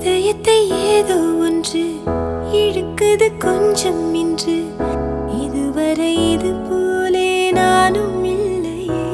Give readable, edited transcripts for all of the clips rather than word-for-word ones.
இதயத்தை ஏதோ ஒன்று இழுக்குது கொஞ்சம் இன்று இதுவரை இது போலே நானும் இல்லையே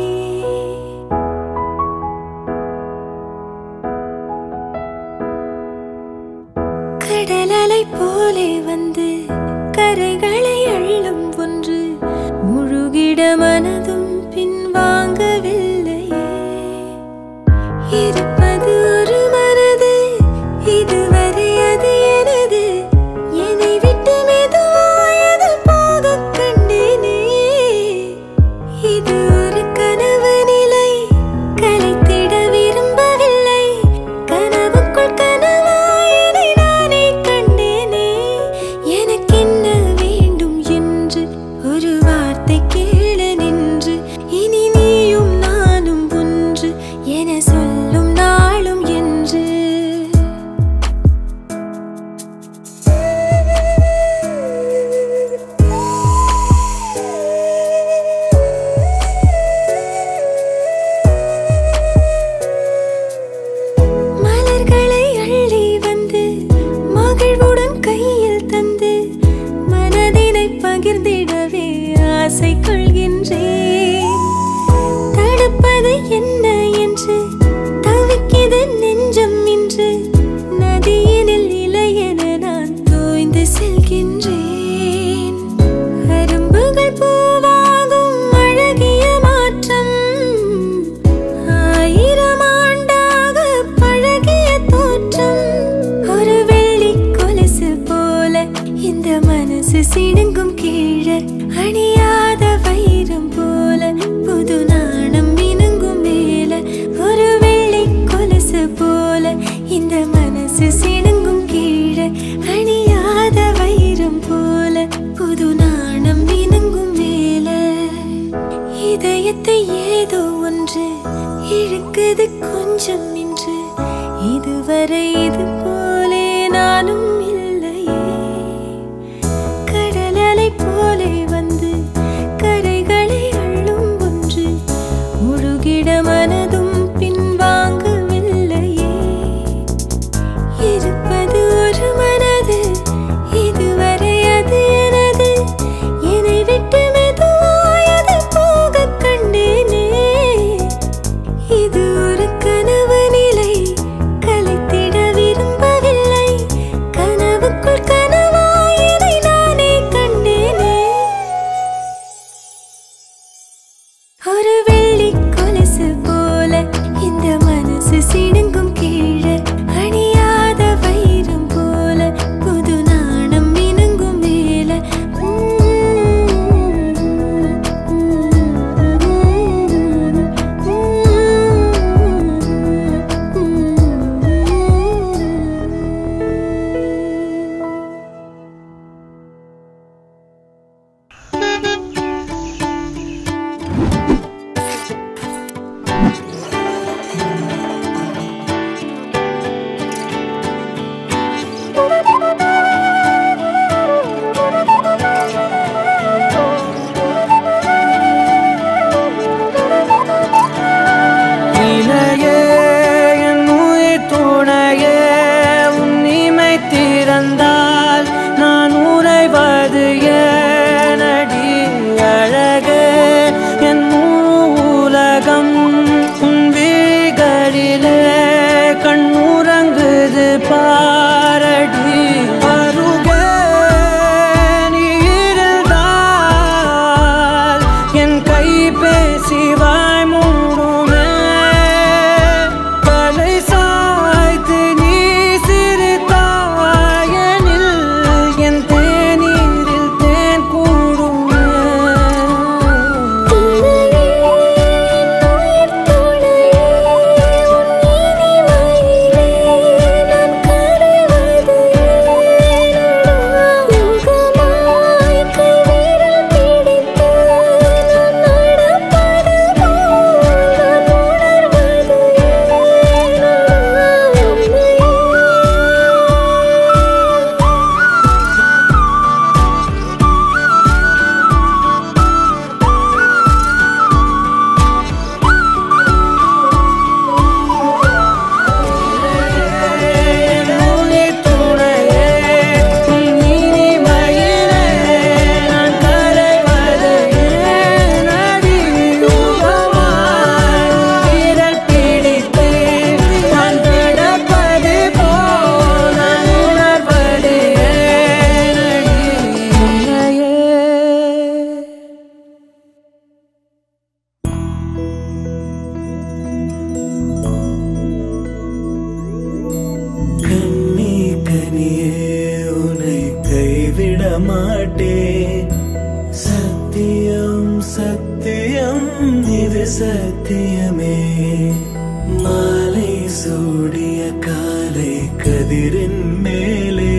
கடல் அலை போலே வந்து கரைகளை அள்ளும் ஒன்று முழுகிட மனதும் பின்வாங்கவில்லையே இருப்பது ஒரு மனது இதுவரை அது எனது என்னை விட்டு மெதுவாயது போக கண்டேனே இது ஒரு கனவு நிலை கலைத்திட விரும்பவில்லை கனவுக்குள் கனவாயதை நானே கண்டேனே எனக்கென்ன வேண்டும் என்று ஒரு வார்த்தை கேள நின்று இனி நீயும் நானும் ஒன்று என சொல்லும் நாளும் என்று மலர்களை அள்ளி வந்து மகிழ்வுடன் கையில் தந்து மனதினை பகிர்ந்திடவே ஆசை கொள்கின்றேன் தடுப்பது என்ன என்று தவிக்கிது நெஞ்சம் இன்று நதியினில் இலையென நான் தோய்ந்து செல்கின்றேன் அரும்புகள் பூவாகும் அழகிய மாற்றம் ஆயிரம் ஆண்டாக பழகிய தோற்றம் ஒரு வெள்ளி கொலுசு போல இந்த மனசு சிணுங்கும் கீழே அணியாத வைரம் போல புது நாணம் மினுங்கும் மேல ஒரு வெள்ளி கொலுசு போல இந்த மனசு சிணுங்கும் கீழே அணியாத வைரம் போல புது நாணம் மினுங்கும் மேல இதயத்தை ஏதோ ஒன்று இழுக்குது கொஞ்சம் இன்று இதுவரை இது போலே நானும் இல்லையே கடல் அலை போலே வந்து கரைகளை அள்ளும் ஒன்று முழுகிட மனதும் பின்வாங்கவில்லையே இருப்பது ஒரு மனது இதுவரை அது எனது என்னை விட்டு மெதுவாயது போக கண்டேனே இது ஒரு கனவு நிலை கலைத்திட விரும்பவில்லை சத்தியம் இது சத்தியமே மாலை சூடிய காலை கதிரின் மேலே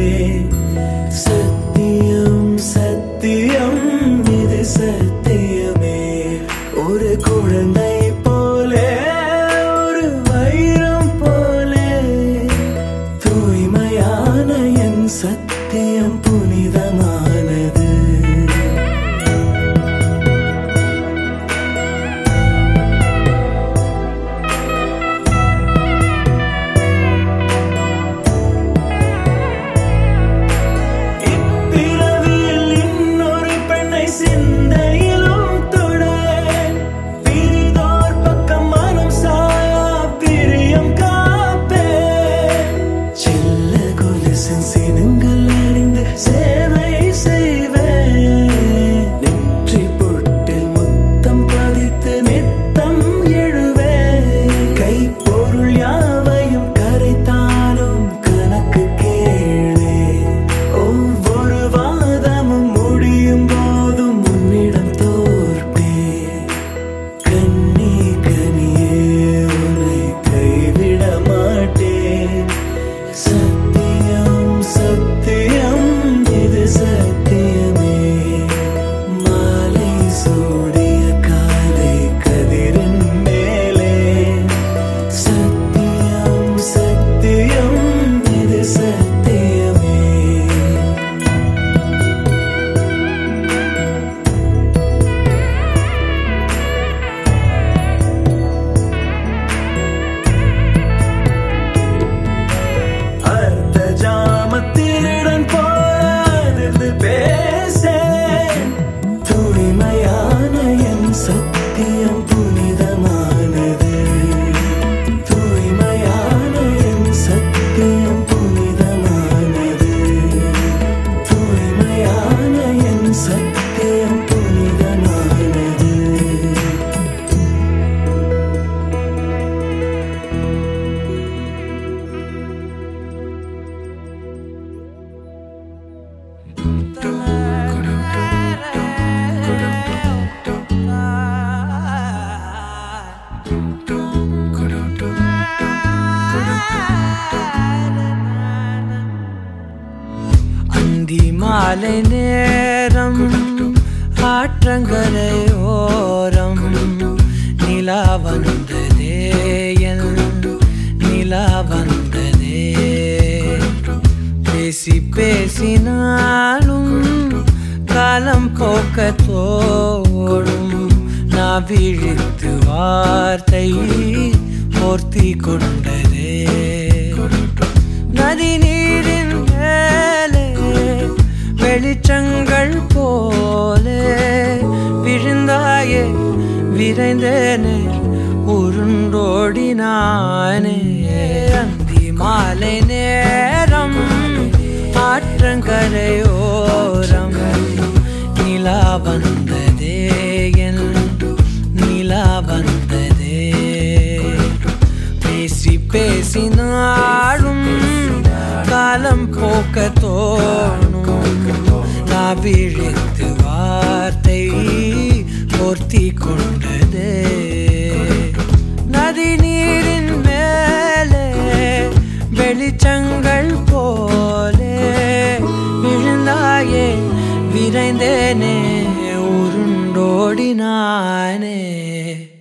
சத்தியம் சத்தியம் இது சத்தியமே ஒரு குழந்தை போலே ஒரு வைரம் போலே தூய்மையான என் சத்தியம் புனிதமானது மாலை நேரம் ஆற்றங்கரையோரம் நிலா வந்ததே என் நிலா வந்ததே பேசி பேசினாலும் காலம் போக்க தோடும் நான் விழித்து வார்த்தை போர்த்தி கொண்டதே நதி நீரின் மேலே வெளிச்சங்கள் போலே விழுந்தாயே விரைந்தேனே உருண்டோடினானே அந்தி மாலை நேரம் ஆற்றங்கரையோரம் நிலா வந்ததே என் நிலா வந்ததே பேசி பேசினாலும் காலம் போக்க தோணும் நான் விழித்து வார்த்தை போர்த்தி கொண்டதே நதி நீரின் மேலே வெளிச்சங்கள் போலே விழுந்தாயே விரைந்தேனே உருண்டோடினானே